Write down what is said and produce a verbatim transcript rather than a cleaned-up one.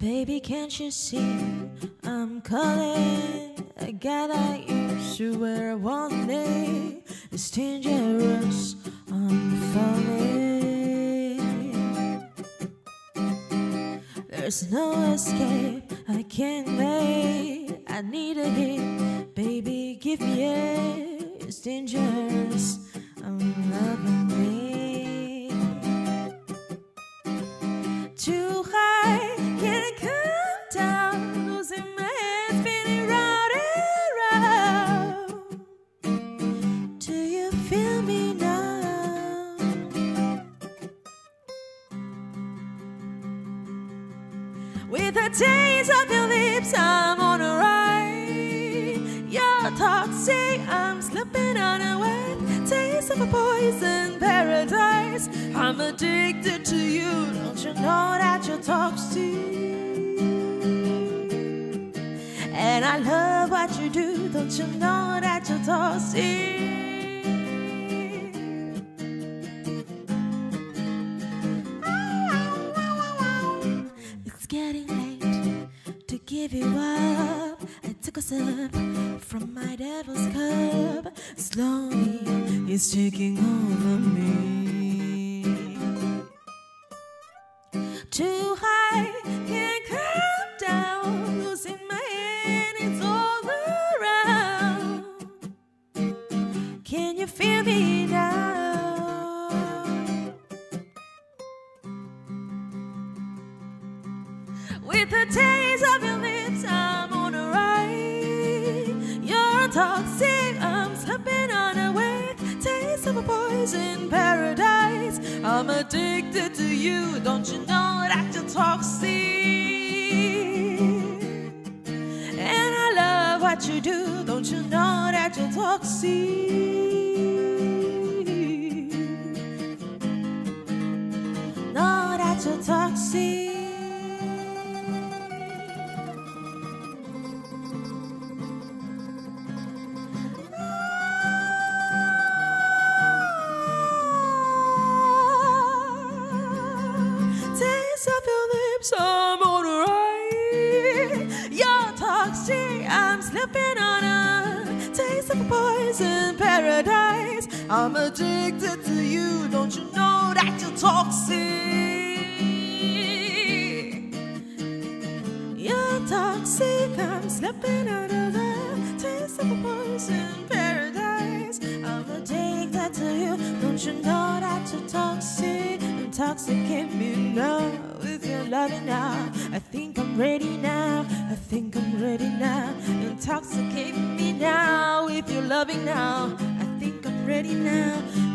Baby, can't you see I'm calling? I gotta use you where I want it. It's dangerous, I'm falling. There's no escape, I can't wait. I need a hit, baby, give me it. It's dangerous, I'm loving it. Too high, can't come down. Losing my head, spinning round and round. Do you feel me now? With the taste of your lips, I'm on a ride. You're toxic, I'm slipping on a wet taste of a poison paradise. I'm addicted to you, don't you know that you're toxic? And I love what you do, don't you know that you're toxic? It's getting late to give you up. I took a sip from my devil's cup. Slowly, it's taking over me. Too high, can't come down. Losing my head, it's all around. Can you feel me now? With the taste of your lips, I'm on a ride. You're toxic, I'm slipping on a wet taste of a poison paradise. I'm addicted to you, don't you know that you're toxic? And I love what you do, don't you know that you're toxic? Know that you're toxic. Of your lips, I'm on a ride. You're toxic, I'm slipping on a taste of a poison paradise. I'm addicted to you, don't you know that you're toxic? You're toxic, I'm slipping on a taste of a poison paradise. I'm addicted to you, don't you know that you're toxic? Intoxicate me now with your loving now. I think I'm ready now. I think I'm ready now. Intoxicate me now with your loving now. I think I'm ready now.